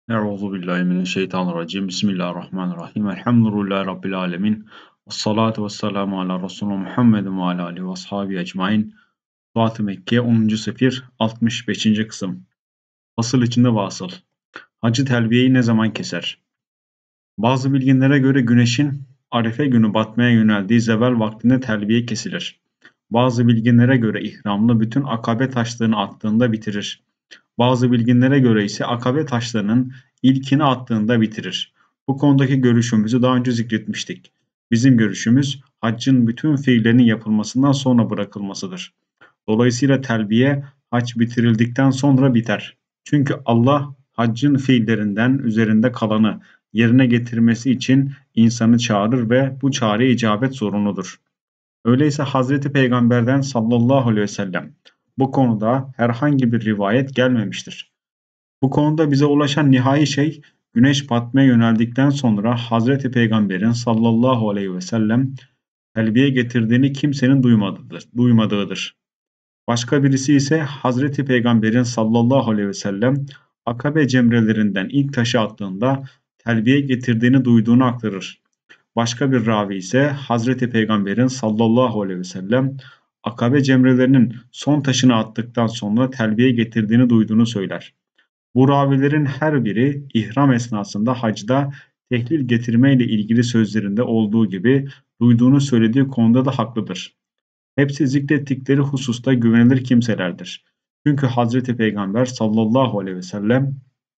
Euzu billahi mineşşeytanirracim. Bismillahirrahmanirrahim. Elhamdülillahi rabbil alamin. Ves salatu vesselamu ala Resulina Muhammedin ve ala alihi ve ashabihi ecmaîn. Fuat-ı Mekke 10. Sefir 65. kısım. Fasıl içinde vasıl. Hacı telbiyeyi ne zaman keser? Bazı bilginlere göre güneşin Arefe günü batmaya yöneldiği zeval vaktinde telbiye kesilir. Bazı bilginlere göre ihramlı bütün akabe taşlarını attığında bitirir. Bazı bilginlere göre ise akabe taşlarının ilkini attığında bitirir. Bu konudaki görüşümüzü daha önce zikretmiştik. Bizim görüşümüz haccın bütün fiillerinin yapılmasından sonra bırakılmasıdır. Dolayısıyla telbiye hac bitirildikten sonra biter. Çünkü Allah haccın fiillerinden üzerinde kalanı yerine getirmesi için insanı çağırır ve bu çağrıya icabet zorunludur. Öyleyse Hazreti Peygamber'den sallallahu aleyhi ve sellem bu konuda herhangi bir rivayet gelmemiştir. Bu konuda bize ulaşan nihai şey güneş batmaya yöneldikten sonra Hazreti Peygamber'in sallallahu aleyhi ve sellem telbiye getirdiğini kimsenin duymadığıdır. Başka birisi ise Hazreti Peygamber'in sallallahu aleyhi ve sellem Akabe cemrelerinden ilk taşı attığında telbiye getirdiğini duyduğunu aktarır. Başka bir ravi ise Hazreti Peygamber'in sallallahu aleyhi ve sellem Akabe cemrelerinin son taşını attıktan sonra telbiye getirdiğini duyduğunu söyler. Bu ravilerin her biri ihram esnasında hacda tehlil getirme ile ilgili sözlerinde olduğu gibi duyduğunu söylediği konuda da haklıdır. Hepsi zikrettikleri hususta güvenilir kimselerdir. Çünkü Hazreti Peygamber sallallahu aleyhi ve sellem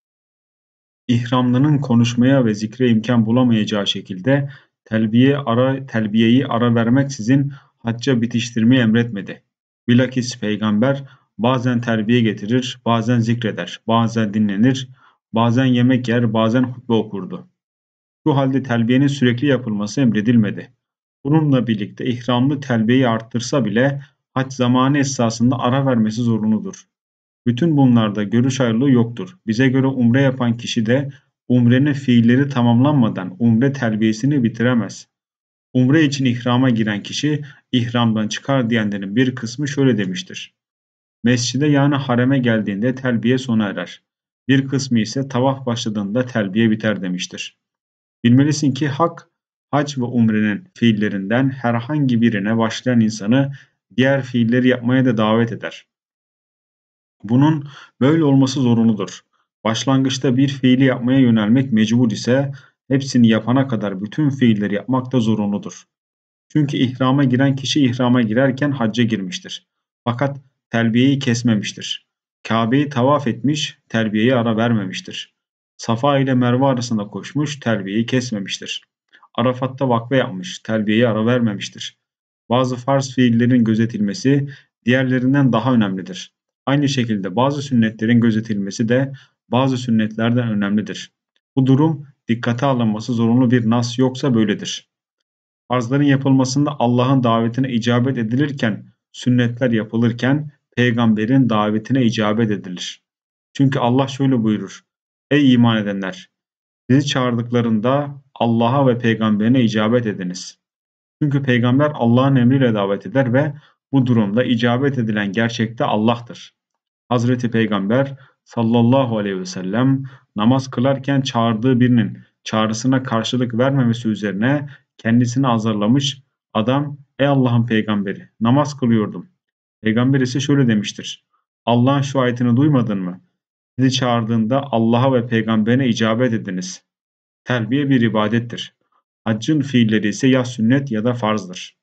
ihramlının konuşmaya ve zikre imkan bulamayacağı şekilde telbiyeyi ara vermeksizin hacca bitiştirmeyi emretmedi. Bilakis Peygamber bazen terbiye getirir, bazen zikreder, bazen dinlenir, bazen yemek yer, bazen hutbe okurdu. Şu halde telbiyenin sürekli yapılması emredilmedi. Bununla birlikte ihramlı telbiyeyi arttırsa bile hac zamanı esasında ara vermesi zorunludur. Bütün bunlarda görüş ayrılığı yoktur. Bize göre umre yapan kişi de umrenin fiilleri tamamlanmadan umre telbiyesini bitiremez. Umre için ihrama giren kişi ihramdan çıkar diyenlerin bir kısmı şöyle demiştir. Mescide yani hareme geldiğinde telbiye sona erer. Bir kısmı ise tavaf başladığında telbiye biter demiştir. Bilmelisin ki hac ve umrenin fiillerinden herhangi birine başlayan insanı diğer fiilleri yapmaya da davet eder. Bunun böyle olması zorunludur. Başlangıçta bir fiili yapmaya yönelmek mecbur ise hepsini yapana kadar bütün fiilleri yapmak da zorunludur. Çünkü ihrama giren kişi ihrama girerken hacca girmiştir. Fakat telbiyeyi kesmemiştir. Kabe'yi tavaf etmiş, telbiyeyi ara vermemiştir. Safa ile Merve arasında koşmuş, telbiyeyi kesmemiştir. Arafat'ta vakfe yapmış, telbiyeyi ara vermemiştir. Bazı farz fiillerin gözetilmesi diğerlerinden daha önemlidir. Aynı şekilde bazı sünnetlerin gözetilmesi de bazı sünnetlerden önemlidir. Bu durum dikkate alınması zorunlu bir nas yoksa böyledir. Farzların yapılmasında Allah'ın davetine icabet edilirken, sünnetler yapılırken peygamberin davetine icabet edilir. Çünkü Allah şöyle buyurur: Ey iman edenler! Sizi çağırdıklarında Allah'a ve peygamberine icabet ediniz. Çünkü peygamber Allah'ın emriyle davet eder ve bu durumda icabet edilen gerçekte Allah'tır. Hazreti Peygamber sallallahu aleyhi ve sellem namaz kılarken çağırdığı birinin çağrısına karşılık vermemesi üzerine kendisini azarlamış, adam ey Allah'ın peygamberi namaz kılıyordum. Peygamber ise şöyle demiştir: Allah'ın şu ayetini duymadın mı? Sizi çağırdığında Allah'a ve peygamberine icabet ediniz. Terbiye bir ibadettir. Haccın fiilleri ise ya sünnet ya da farzdır.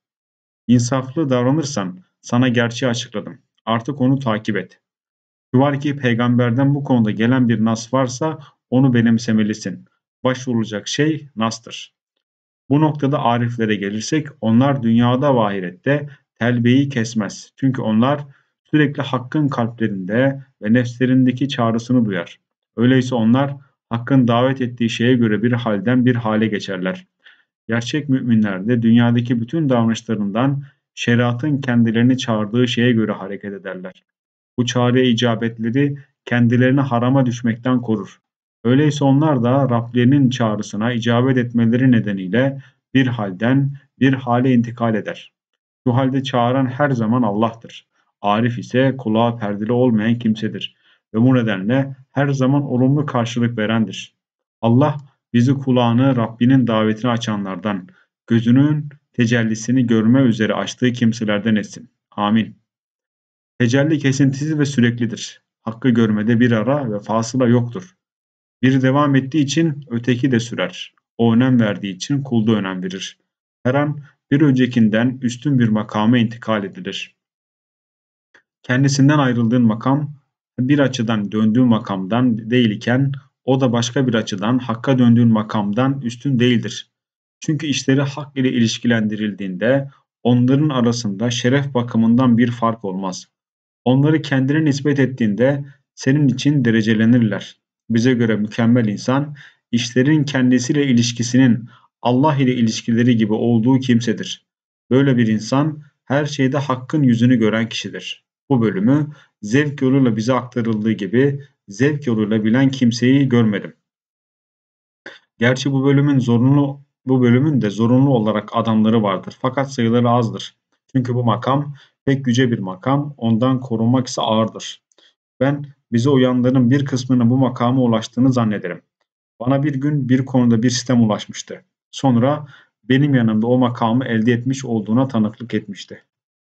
İnsaflı davranırsan sana gerçeği açıkladım. Artık onu takip et. Şu var ki peygamberden bu konuda gelen bir nas varsa onu benimsemelisin. Başvurulacak şey nastır. Bu noktada ariflere gelirsek onlar dünyada ve ahirette telbeyi kesmez. Çünkü onlar sürekli hakkın kalplerinde ve nefslerindeki çağrısını duyar. Öyleyse onlar hakkın davet ettiği şeye göre bir halden bir hale geçerler. Gerçek müminler de dünyadaki bütün davranışlarından şeriatın kendilerini çağırdığı şeye göre hareket ederler. Bu çağrıya icabetleri kendilerini harama düşmekten korur. Öyleyse onlar da Rablerinin çağrısına icabet etmeleri nedeniyle bir halden bir hale intikal eder. Şu halde çağıran her zaman Allah'tır. Arif ise kulağı perdeli olmayan kimsedir. ve bu nedenle her zaman olumlu karşılık verendir. Allah bizi kulağını Rabbinin davetine açanlardan, gözünün tecellisini görme üzere açtığı kimselerden etsin. Amin. Tecelli kesintisiz ve süreklidir. Hakkı görmede bir ara ve fasıla yoktur. Biri devam ettiği için öteki de sürer. O önem verdiği için kul da önem verir. Her an bir öncekinden üstün bir makama intikal edilir. Kendisinden ayrıldığın makam bir açıdan döndüğün makamdan değil iken o da başka bir açıdan hakka döndüğün makamdan üstün değildir. Çünkü işleri hak ile ilişkilendirildiğinde onların arasında şeref bakımından bir fark olmaz. Onları kendine nispet ettiğinde senin için derecelenirler. Bize göre mükemmel insan, işlerin kendisiyle ilişkisinin Allah ile ilişkileri gibi olduğu kimsedir. Böyle bir insan her şeyde hakkın yüzünü gören kişidir. Bu bölümü zevk yoluyla bize aktarıldığı gibi zevk yoluyla bilen kimseyi görmedim. Gerçi bu bölümün de zorunlu olarak adamları vardır. Fakat sayıları azdır. Çünkü bu makam pek yüce bir makam, ondan korunmak ise ağırdır. Ben bize uyanların bir kısmının bu makama ulaştığını zannederim. Bana bir gün bir konuda bir sistem ulaşmıştı. Sonra benim yanımda o makamı elde etmiş olduğuna tanıklık etmişti.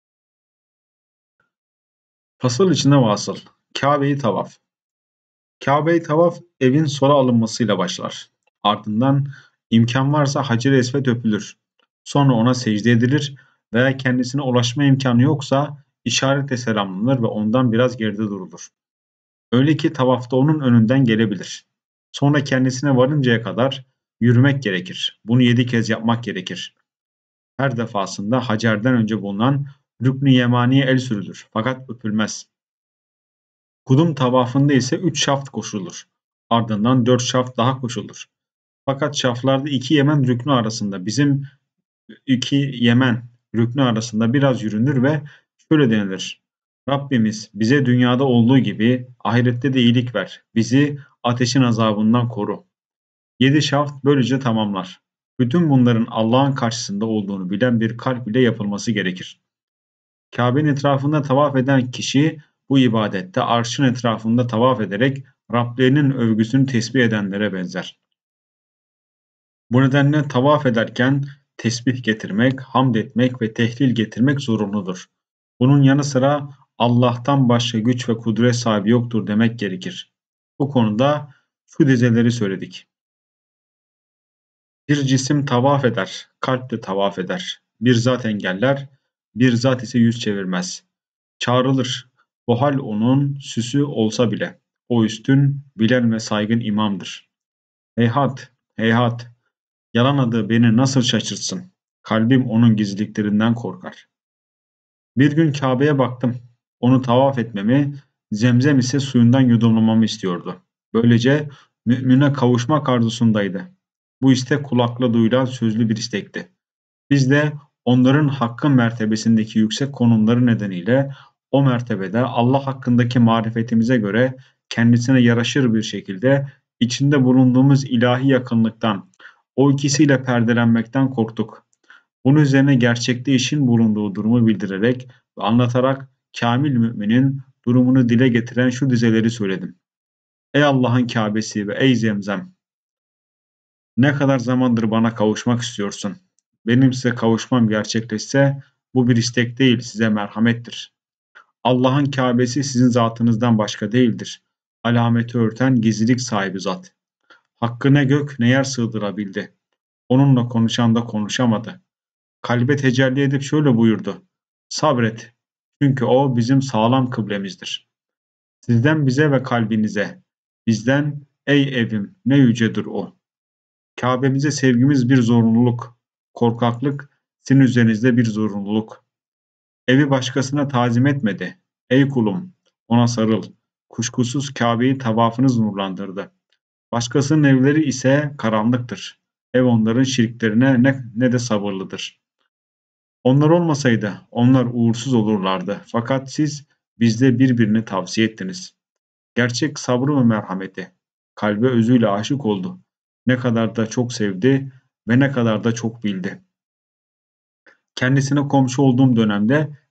Fasıl içinde vasıl. Kabe'yi tavaf. Kabe'yi tavaf evin sola alınmasıyla başlar. Ardından imkan varsa Hacer-i Esved öpülür. Sonra ona secde edilir veya kendisine ulaşma imkanı yoksa işaretle selamlanır ve ondan biraz geride durulur. Öyle ki tavafta onun önünden gelebilir. Sonra kendisine varıncaya kadar yürümek gerekir. Bunu 7 kez yapmak gerekir. Her defasında Hacer'den önce bulunan Rükn-i Yemani'ye el sürülür fakat öpülmez. Kudum tavafında ise 3 şaft koşulur. Ardından 4 şaft daha koşulur. Fakat şaflarda 2 Yemen rüknü arasında bizim 2 Yemen rüknü arasında biraz yürünür ve şöyle denilir. Rabbimiz bize dünyada olduğu gibi ahirette de iyilik ver. Bizi ateşin azabından koru. 7 şaft böylece tamamlar. Bütün bunların Allah'ın karşısında olduğunu bilen bir kalp ile yapılması gerekir. Kabe'nin etrafında tavaf eden kişi bu ibadette arşın etrafında tavaf ederek Rablerinin övgüsünü tesbih edenlere benzer. Bu nedenle tavaf ederken tesbih getirmek, hamd etmek ve tehlil getirmek zorunludur. Bunun yanı sıra Allah'tan başka güç ve kudret sahibi yoktur demek gerekir. Bu konuda şu dizeleri söyledik. Bir cisim tavaf eder, kalp de tavaf eder. Bir zat engeller, bir zat ise yüz çevirmez. Çağrılır. Bu hal onun süsü olsa bile. O üstün, bilen ve saygın imamdır. Heyhat, heyhat, yalan adı beni nasıl şaşırtsın? Kalbim onun gizliliklerinden korkar. Bir gün Kabe'ye baktım. Onu tavaf etmemi, Zemzem ise suyundan yudumlamamı istiyordu. Böylece mümine kavuşmak arzusundaydı. Bu istek kulakla duyulan sözlü bir istekti. Biz de onların hakkın mertebesindeki yüksek konumları nedeniyle o mertebede Allah hakkındaki marifetimize göre kendisine yaraşır bir şekilde içinde bulunduğumuz ilahi yakınlıktan, o ikisiyle perdelenmekten korktuk. Bunun üzerine gerçekte işin bulunduğu durumu bildirerek ve anlatarak kamil müminin durumunu dile getiren şu dizeleri söyledim. Ey Allah'ın Kâbesi ve ey Zemzem! Ne kadar zamandır bana kavuşmak istiyorsun? Benim size kavuşmam gerçekleşse bu bir istek değil, size merhamettir. Allah'ın Kâbesi sizin zatınızdan başka değildir. Alameti örten gizlilik sahibi zat. Hakkı ne gök ne yer sığdırabildi. Onunla konuşan da konuşamadı. Kalbe tecelli edip şöyle buyurdu. Sabret. Çünkü o bizim sağlam kıblemizdir. Sizden bize ve kalbinize. Bizden ey evim ne yücedir o. Kâbemize sevgimiz bir zorunluluk. Korkaklık sizin üzerinizde bir zorunluluk. Evi başkasına tazim etmedi. Ey kulum, ona sarıl. Kuşkusuz Kâbe'yi tavafınız nurlandırdı. Başkasının evleri ise karanlıktır. Ev onların şirklerine ne de sabırlıdır. Onlar olmasaydı onlar uğursuz olurlardı. Fakat siz bizde birbirini tavsiye ettiniz. Gerçek sabrı ve merhameti. Kalbe özüyle aşık oldu. Ne kadar da çok sevdi ve ne kadar da çok bildi. Kendisine komşu olduğum dönemde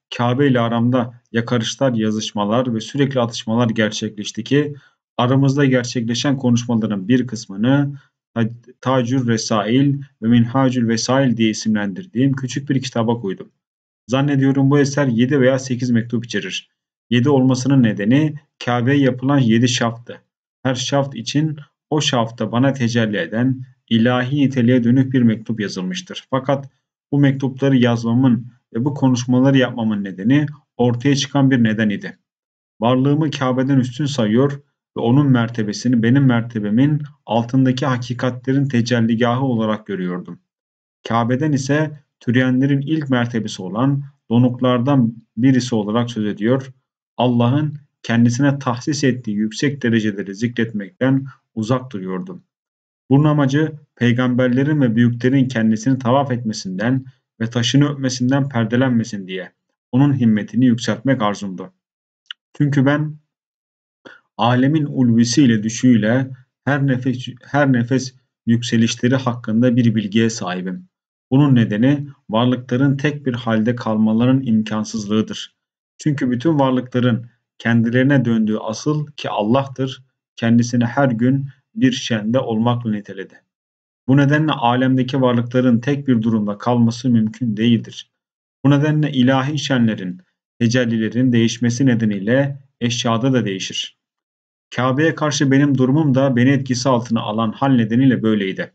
Kabe ile aramda yakarışlar, yazışmalar ve sürekli atışmalar gerçekleşti ki aramızda gerçekleşen konuşmaların bir kısmını Tacür Resail ve Minhacül Vesail diye isimlendirdiğim küçük bir kitaba koydum. Zannediyorum bu eser 7 veya 8 mektup içerir. 7 olmasının nedeni Kabe'ye yapılan 7 şaftı. Her şaft için o şafta bana tecelli eden ilahi niteliğe dönük bir mektup yazılmıştır. Fakat bu mektupları yazmamın ve bu konuşmaları yapmamın nedeni ortaya çıkan bir neden idi. Varlığımı Kabe'den üstün sayıyor ve onun mertebesini benim mertebemin altındaki hakikatlerin tecelligahı olarak görüyordum. Kabe'den ise türeyenlerin ilk mertebesi olan donuklardan birisi olarak söz ediyor. Allah'ın kendisine tahsis ettiği yüksek dereceleri zikretmekten uzak duruyordum. Bunun amacı peygamberlerin ve büyüklerin kendisini tavaf etmesinden ve taşını öpmesinden perdelenmesin diye onun himmetini yükseltmek arzumdu. Çünkü ben alemin ulvisiyle düşüyle her nefes yükselişleri hakkında bir bilgiye sahibim. Bunun nedeni varlıkların tek bir halde kalmalarının imkansızlığıdır. Çünkü bütün varlıkların kendilerine döndüğü asıl ki Allah'tır, kendisini her gün bir şende olmakla niteledi. Bu nedenle alemdeki varlıkların tek bir durumda kalması mümkün değildir. Bu nedenle ilahi şenlerin, tecellilerin değişmesi nedeniyle eşyada da değişir. Kabe'ye karşı benim durumum da beni etkisi altına alan hal nedeniyle böyleydi.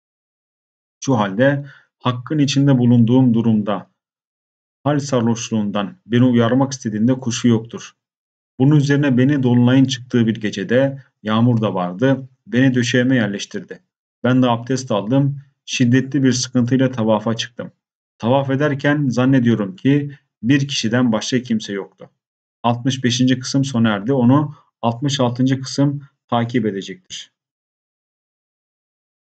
Şu halde Hakk'ın içinde bulunduğum durumda hal sarhoşluğundan beni uyarmak istediğinde kuşku yoktur. Bunun üzerine beni dolunayın çıktığı bir gecede yağmur da vardı. Beni döşeğime yerleştirdi. Ben de abdest aldım. Şiddetli bir sıkıntıyla tavafa çıktım. Tavaf ederken zannediyorum ki bir kişiden başka kimse yoktu. 65. kısım sona erdi. Onu 66. kısım takip edecektir.